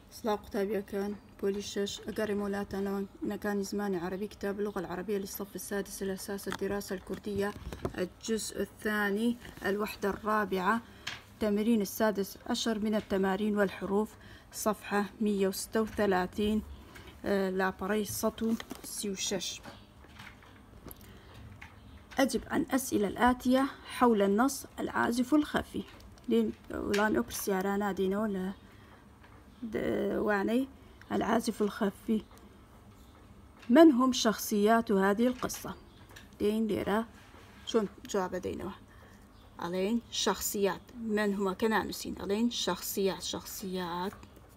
إصلاح قتابية كان بوليشش أقري مولاتا نكان زماني عربي كتاب اللغة العربية للصف السادس الأساس الدراسة الكردية الجزء الثاني الوحدة الرابعة تمرين السادس عشر من التمارين والحروف صفحة 136 لاباري سطو سيوشش. أجب عن أسئلة الآتية حول النص العازف الخفي. لان أكرس يارانا دينو وعني العازف الخفي. من هم شخصيات هذه القصة؟ دين ديرا شون جواب دينو علين شخصيات. من هما كنانوسين علين شخصيات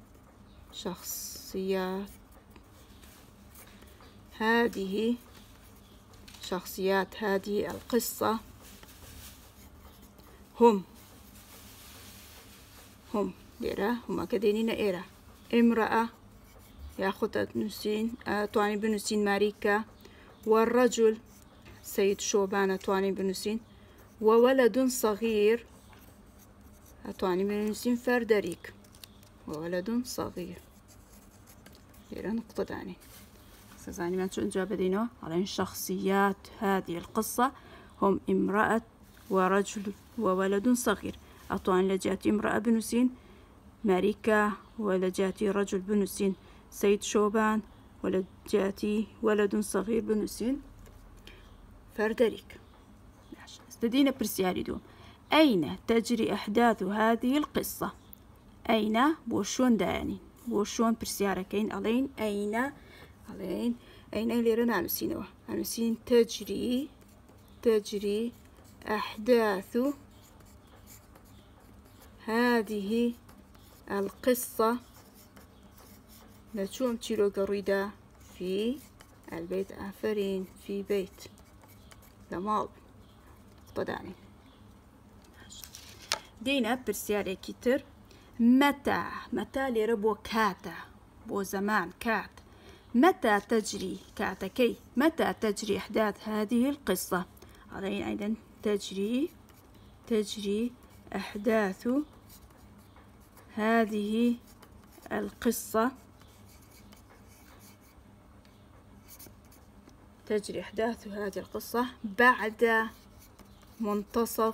هذه شخصيات هذه القصة هم ديرا هما كدينينا إيرا امرأة ياخد نسين تواني بنسين ماريكا، والرجل سيد شوبان تواني بنسين، وولد صغير تواني بنسين فردريك، وولد صغير ديرا نقطة داني سازاني ما تشون جواب دينو على شخصيات هذه القصة هم امرأة ورجل وولد صغير. أطوان لجاتي امرأة بنسين ماريكا، ولجاتي رجل بنسين سيد شوبان، ولجاتي ولد صغير بنسين فردريك. استدينا برسياري دوم أين تجري أحداث هذه القصة؟ أين بوشون داني بوشون برسياركين علين أين اللي رنا نسينه نسين تجري أحداث هذه القصة نشوم تيرو قريدة في البيت آفرين في بيت لمال قداني دينا برسياري كتر متى لربو كاتا بو زمان كات متى تجري كاتكي متى تجري أحداث هذه القصة علين أيضا تجري أحداث هذه القصة تجري أحداث هذه القصة بعد منتصف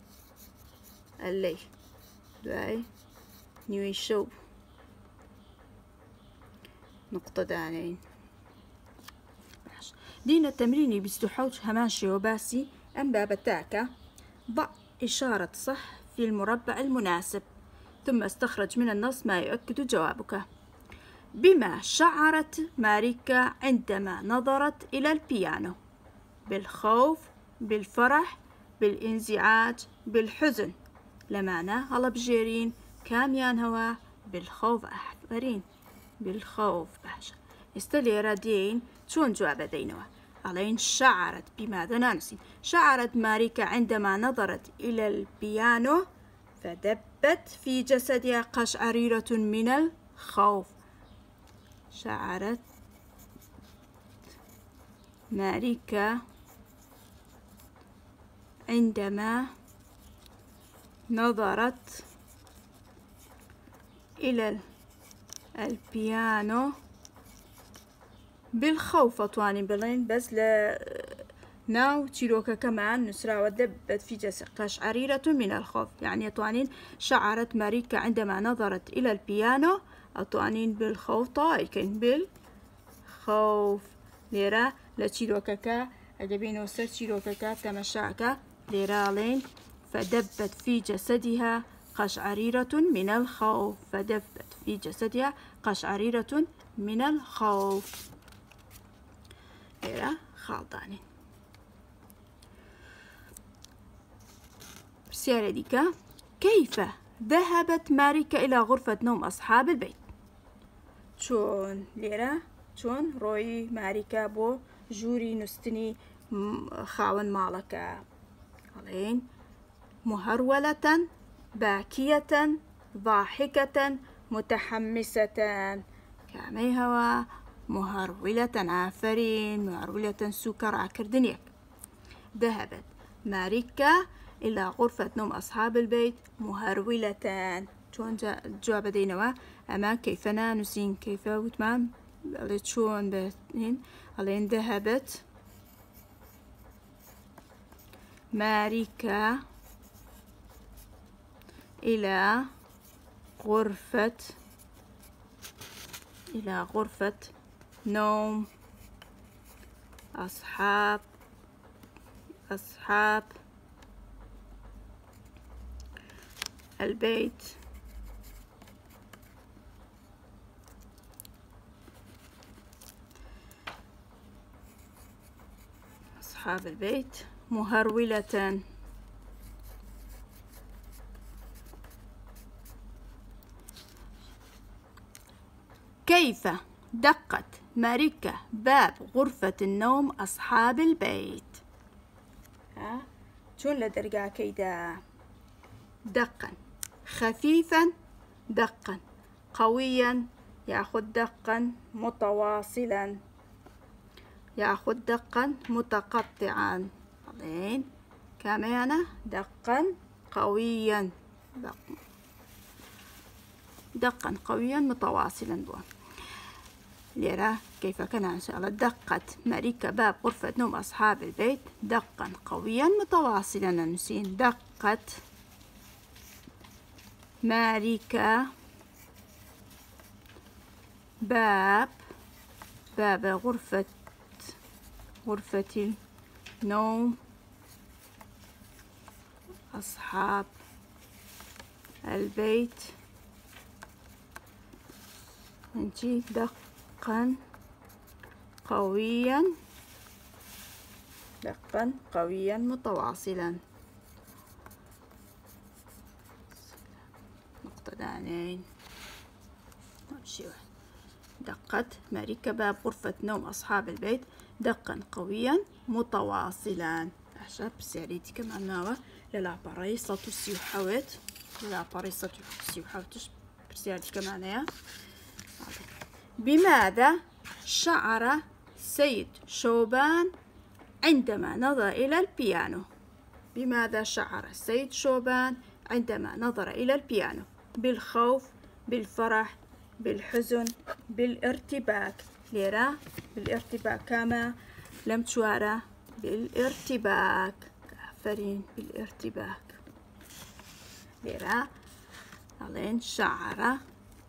الليل دعي نيوي شوب نقطة دانين دينا التمرين بيستحوج هماشي وباسي أم بابتاكا ضع إشارة صح في المربع المناسب ثم استخرج من النص ما يؤكد جوابك. بما شعرت ماريكا عندما نظرت إلى البيانو؟ بالخوف، بالفرح، بالانزعاج، بالحزن. لمعنى هلا بجيرين كاميان هوا بالخوف أحفرين بالخوف باشا استلي ردين شون جواب دينوا علين شعرت بماذا نانسي شعرت ماريكا عندما نظرت إلى البيانو فدبت في جسدها قشعريرة من الخوف. شعرت ماريكا عندما نظرت إلى البيانو بالخوف طواني بلين بس ناو تيروكا كمان نسرع ودبت في جسد قشعريرة من الخوف يعني طوانين شعرت ماريكا عندما نظرت إلى البيانو طوانين بالخوف طايكين بالخوف ليرا لتيروكا كا أدبين وسر تيروكا كا تمشاكا ليرا لين فدبت في جسدها قشعريرة من الخوف فدبت في جسدها قشعريرة من الخوف ليرا خالطاني برسيارة ديكا كيف ذهبت ماريكا إلى غرفة نوم أصحاب البيت؟ شون ليرا شون روي ماريكا بو جوري نستني خاون مالكا علين مهرولة باكية ضاحكة متحمسة كامي هوا مهرولة عافرين مهرولة سكر عكردنيك. ذهبت ماريكا إلى غرفة نوم أصحاب البيت مهرولة شون جواب دينوا أما كيف نانوسين كيف وتمام اللي تشون بهن اللي ذهبت ماريكا إلى غرفة نوم أصحاب البيت. أصحاب البيت مهرولة. كيف دقت ماريكا باب غرفة النوم أصحاب البيت؟ شون لدرجة كيدا دقا خفيفا دقا قويا ياخذ دقا متواصلا ياخذ دقا متقطعا بعدين كمان دقا قويا متواصلا ليرى كيف كان إن شاء الله. دقت ماريكا باب غرفة نوم أصحاب البيت دقا قويا متواصلا. نسين دقت ماريكا باب غرفة النوم أصحاب البيت نجي دقا قويا متواصلا. نقطة دانين نمشي. دقت ماريكا باب غرفة نوم أصحاب البيت دقا قويا متواصلا. أحسب سعيدي كمان ناوى للعباريصة تسيوحوت برسيادي كمان يا. بماذا شعر السيد شوبان عندما نظر إلى البيانو؟ بماذا شعر السيد شوبان عندما نظر إلى البيانو؟ بالخوف، بالفرح، بالحزن، بالارتباك. ليرى بالارتباك كما لم تشوارا بالارتباك كافرين بالارتباك. ليرى علين شعر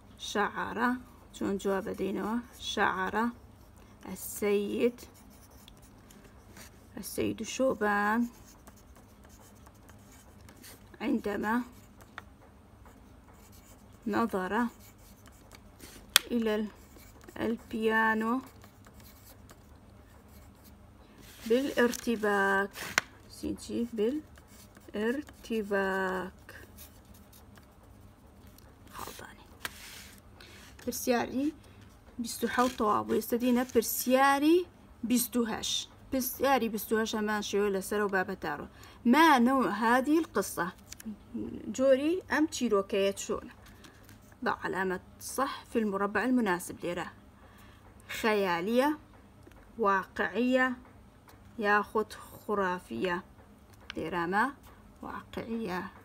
شون جواب دينه شعر السيد شوبان عندما نظر إلى البيانو بالارتباك. سينتي بالارتباك خلطاني. برسياري بستو حوطوا ويستدينا برسياري بستوهاش أمان شوية لسرو بابا تارو. ما نوع هذه القصة؟ جوري أم تشيروكيات شون؟ ضع علامة صح في المربع المناسب. ليرة خيالية، واقعية، ياخد خرافية. ليرة ما واقعية